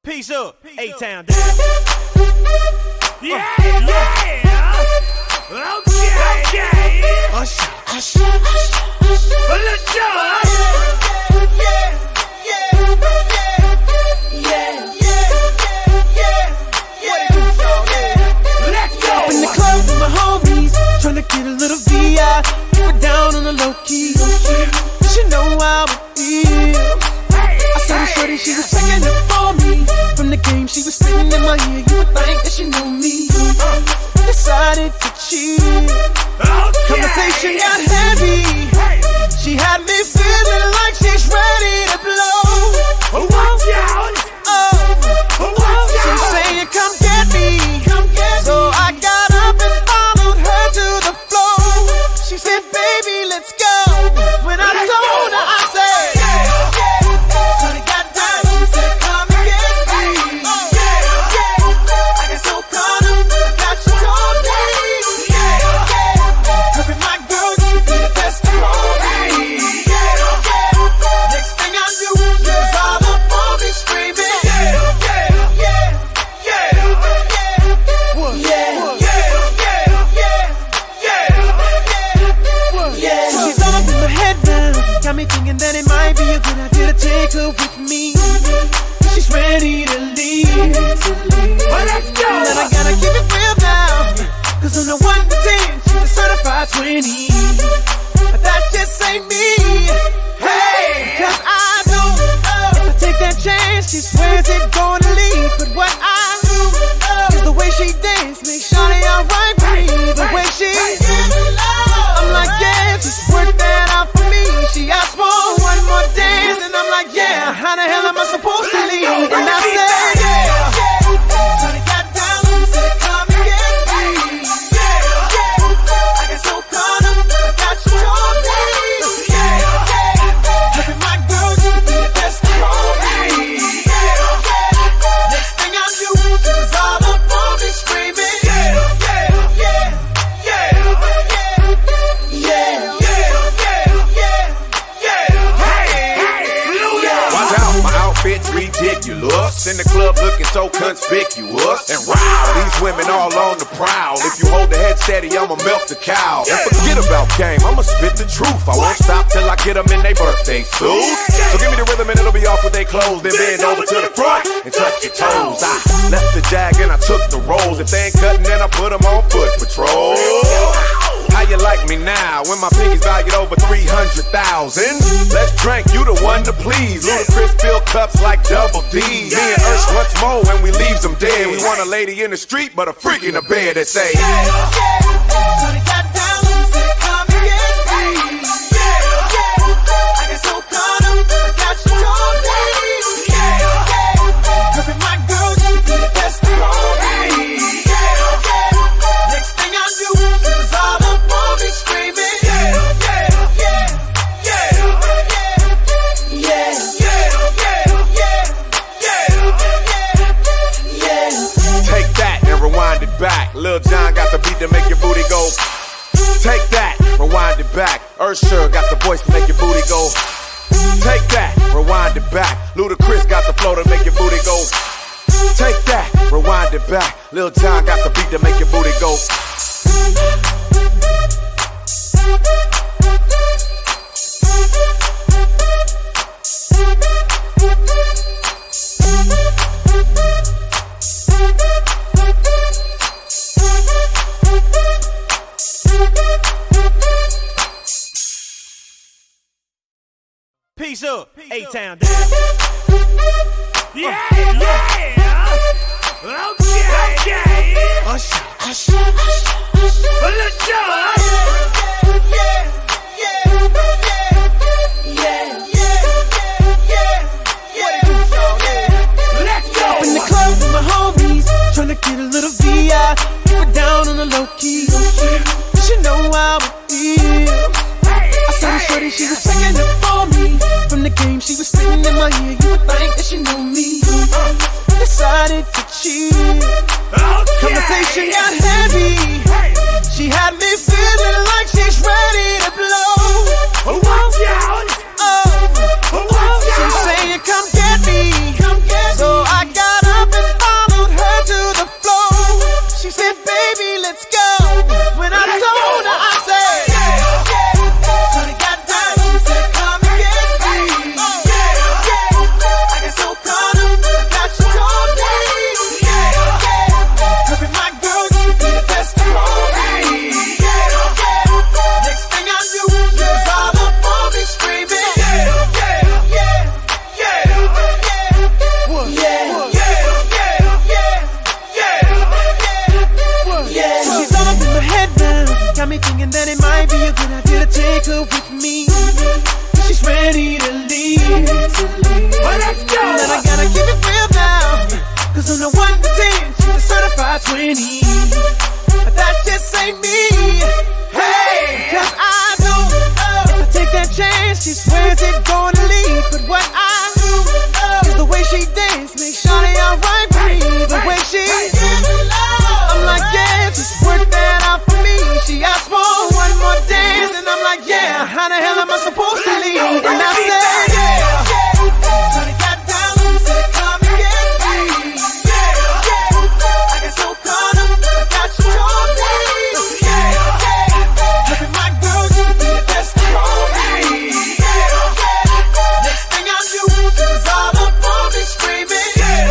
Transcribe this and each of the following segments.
Peace up, A-Town down. Yeah, yeah. Okay. Usher. Lil Jon. Let's go. In the club with my homies, tryna get a little VI. Keep it down on the low key. You should know how it feel. I saw the shorty, she was checking up for me. From the game, she was spitting in my ear. You would think that she knew me. Decided to cheat. Conversation got heavy. She had me feeling like she's ready to blow. Watch out. She's saying, come get me. So I got up and followed her to the floor. She said, baby, let's go. When I told her, I said, shawty got down, she said, come and get me. I got so caught up, I got you told me. Her be my girl, you should be the best of me. Next thing I knew, she was all up on me screaming. Got me thinking that it might be a good idea to take her with me. She's ready to leave. Let's go. And I gotta keep it real now, cause on the 1 to 10, she's a certified 20. But that just ain't me. Hey, cause I know if I take that chance, she swears it's gonna leave. But what I know is the way she dance makes shawty alright with me. The way she I'm like, yeah, just work that out for me. She asked for one more dance, and I'm like, yeah, how the hell am I supposed to leave? And I said, yeah. Shawty got down, she said, come and get me. I got so caught up, I got you told me. Look at my girl, you should be the best of me. Next thing I knew, she was all up on me screaming. It's ridiculous. In the club looking so conspicuous. And wow, these women all on the prowl. If you hold the head steady, I'ma milk the cow. And forget about game, I'ma spit the truth. I won't stop till I get them in their birthday suits. So give me the rhythm and it'll be off with their clothes. Then bend over to the front and touch your toes. I left the jag and I took the rolls. If they ain't cutting, then I put them on foot patrol. How you like me now when my pinky's valued over 300,000? Let's drink, you the one to please. Ludacris fill cups like double D. Me and Ursh once more when we leaves them dead. We want a lady in the street, but a freak in the bed that say, Shawty got down, she said, come and get me. I got so caught up, I got you told me. Her be my girl, you should be the best of me. Next thing I knew, she was all up on me screaming. take that and rewind it back. Lil Jon got the beat to make your booty go. Take that, rewind it back. USHER got the voice to make your booty go. Take that, rewind it back. Ludacris got the flow to make your booty go. Take that, rewind it back. Lil Jon got the beat to make your booty go. Peace up, A-Town down. Yeah, yeah. Okay. Usher. Lil Jon. Let's go. In the club with my homies, tryna get a little VI. Keep it down on the low key. You should know how it feel. I saw the shorty, she was checking up for me. From the game, she was spitting in my ear. You would think that she knew me. Decided to cheat. Conversation got heavy. She had me feeling like she's ready to blow. Watch out. She's saying, come get me. So I got thinking that it might be a good idea to take her with me. She's ready to leave. Well, let's go. And I gotta keep it real now, cause on the 1 to 10, she's a certified 20. But that just ain't me. Hey, cause I know if I take that chance, she swears it's gonna leave. But what I know is the way she dance makes shawty alright with me. The way she I'm like, yeah, just work that out for me. She asked for one more dance, and I'm like, yeah, how the hell am I supposed to leave? And I said, yeah. Shawty got down, said, come and get me. I got so caught up, I got you all day. Loving my girl, you be the best for me. Next thing I knew, she was all up on me screaming.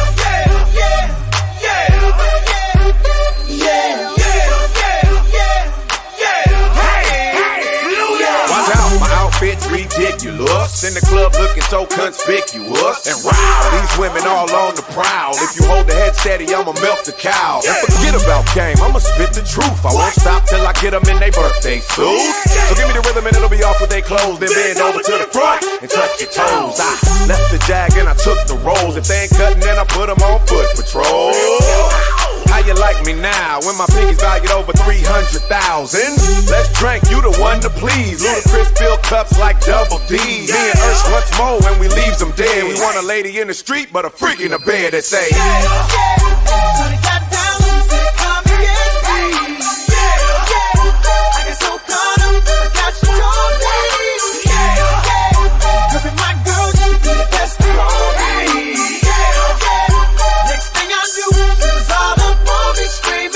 Outfit's ridiculous. In the club looking so conspicuous. And wow, these women all on the prowl. If you hold the head steady, I'ma milk the cow. And forget about game, I'ma spit the truth. I won't stop till I get them in their birthday suits. So give me the rhythm and it'll be off with their clothes. Then bend over to the front and touch your toes. I left the jag and I took the rolls. If they ain't cutting, then I put them on foot patrol. How you like me now when my pinky's valued over 300,000? Let's drink, you the one to please. Ludacris fill cups like double D. Me and Ursh once more when we leaves them dead. We want a lady in the street, but a freak in the bed that say, Shawty got down, said, come and get me. I got so caught up, I got you all day. Loving my girl, you be the best for me. Next thing I knew, she was all up on me screaming.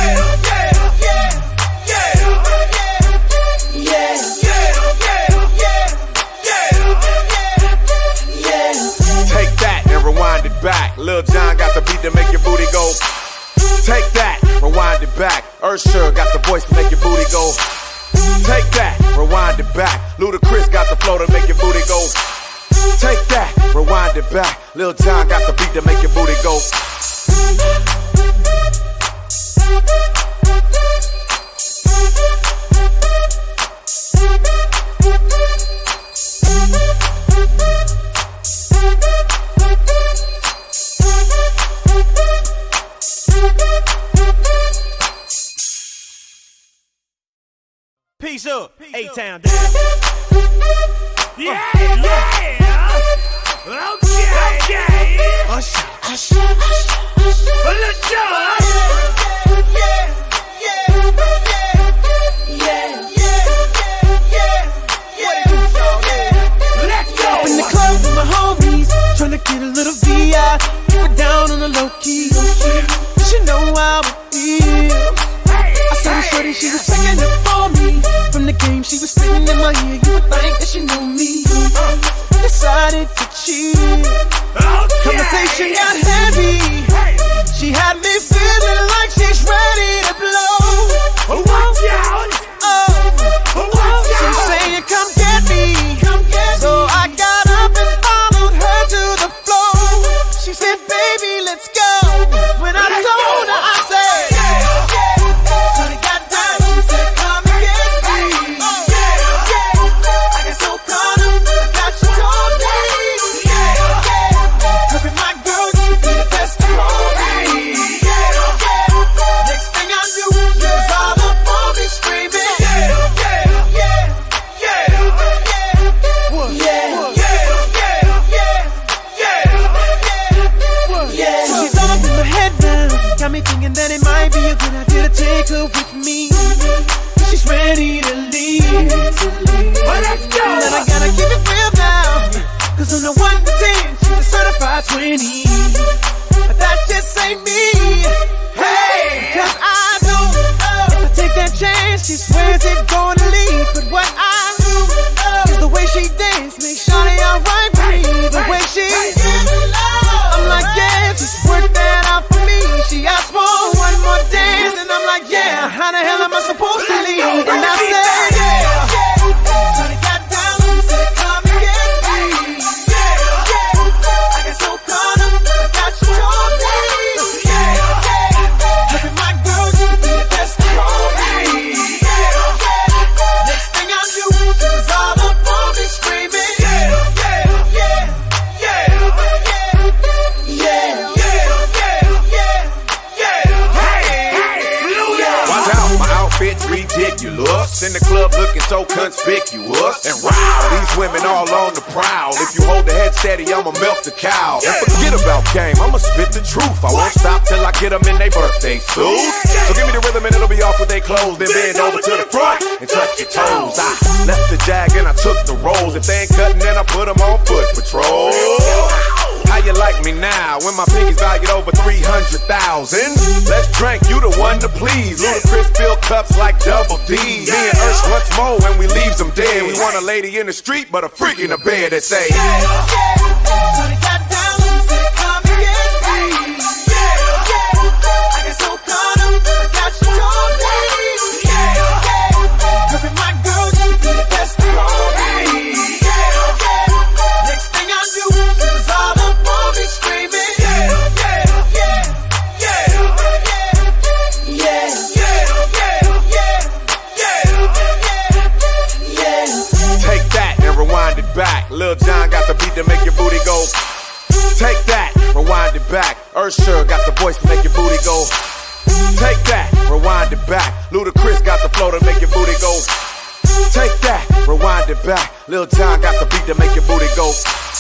take that and rewind it back. Lil Jon got the beat to make your booty go. Take that, rewind it back. USHER got the voice to make your booty go. Take that, rewind it back. Ludacris got the flow to make your booty go. Take that, rewind it back. Lil Jon got the beat to make your booty go. Peace up, A-Town down. Yeah. Okay. Lil Jon. Let's go. Up in the club with my homies, tryna get a little VI. Keep it down on the low key. You should know how it feels. I saw the shorty, she was checking up for me. From the game, she was spittin' in my ear. You would think that she knew me. Decided to chill. Conversation got heavy. She had me feeling like she's ready to blow. Watch out. She's saying, come get me. So I got up and followed her to the floor. She said, baby, let's go. When I told her, I said, shawty got down, she said, come and get me. I got so caught up, I got you all day. Loving my girl, you be the best for me. Next thing I knew, she was all up on me screaming. She's all up in my head now, got me thinking that it might be a good idea to take her with me. She's ready to leave. Well, let's go. And I gotta keep it real now, cause on the 1 to 10, she's a certified 20. But that just ain't me. Hey, cause I know if I take that chance, she swears it's gonna leave. But what I know is the way she dance makes shawty alright with me. The way she I'm like, yeah, just work that out for me. She asked for one more dance, and I'm like, yeah, how the hell am I supposed to leave? And I said, yeah. Shawty got down, said, come and get me. I got so caught up, In the club looking so conspicuous. And wow, these women all on the prowl. If you hold the head steady, I'ma milk the cow. And forget about game, I'ma spit the truth. I won't stop till I get them in their birthday suits. So give me the rhythm and it'll be off with their clothes. Then bend over to the front and touch your toes. I left the jag and I took the rolls. If they ain't cutting, then I put them on foot patrol. How you like me now when my pinky's valued over 300,000? Let's drink, you the one to please. Ludacris fill cups like double D. Me and Ursh once more when we leaves them dead. We want a lady in the street, but a freak in the bed that say, back. Lil Jon got the beat to make your booty go. Take that, rewind it back. USHER got the voice to make your booty go. Take that, rewind it back. Ludacris got the flow to make your booty go. Take that, rewind it back. Lil Jon got the beat to make your booty go.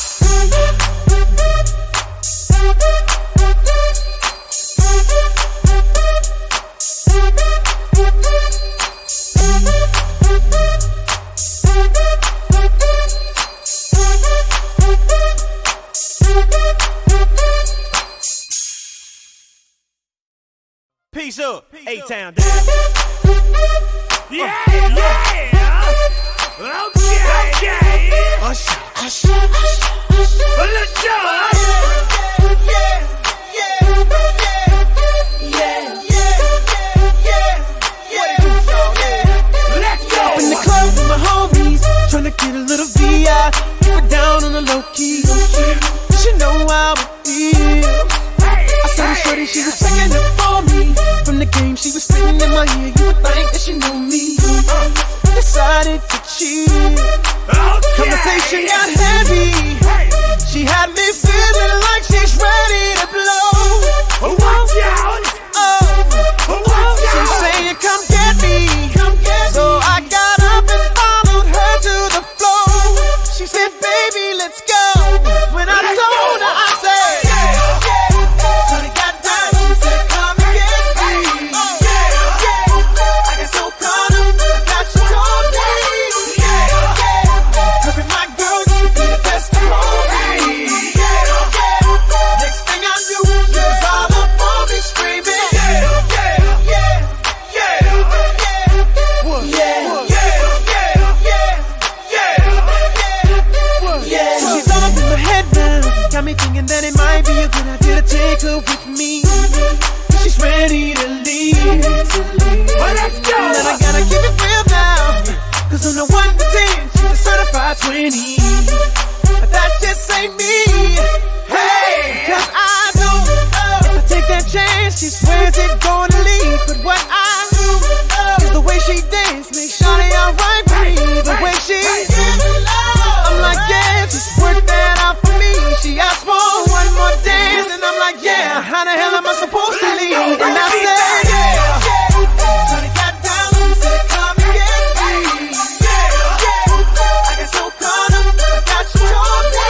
Peace up, A-Town down. Yeah, yeah. Okay. Lil Jon. Let's go. In the club with my homies, tryna get a little VI. Keep it down on the low key. You should know how it feels. I saw the shorty, she was checking up for me. From the game, she was spitting in my ear. You would think that she knew me. Decided to chill. Conversation got heavy. She had me feeling like she's ready to blow. Watch out. She's saying, come get me. So I got up and followed her to the floor. She said, baby, let's go. When I told her, I said, thinking that it might be a good idea to take her with me. She's ready to leave. Let's go. And I gotta keep it real now, cause on the 1 to 10, she's a certified 20. But that just ain't me. Hey, cause I know if I take that chance, she swears it's gonna lead. But what I know is the way she dance makes shawty alright with me. The way she I'm like, yeah, just work that out for me. She asked for one more dance, and I'm like, yeah, how the hell am I supposed to leave? And I said, yeah. Shawty got down, said, come and get me. I got so caught up, I got you told me.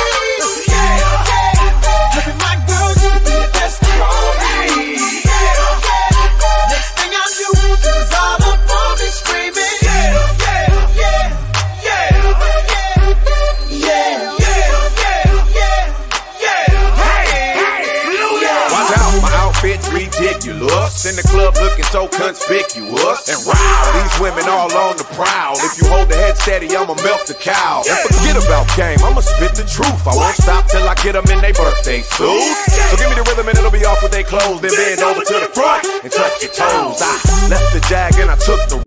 Look at my girl, you could be the best of all me. Next thing I knew, she was all up on me screaming. Ridiculous. In the club looking so conspicuous. And wow, these women all on the prowl. If you hold the head steady, I'ma milk the cow. And forget about game, I'ma spit the truth. I won't stop till I get them in their birthday suits. So give me the rhythm and it'll be off with their clothes. Then bend over to the front and touch your toes. I left the jag and I took the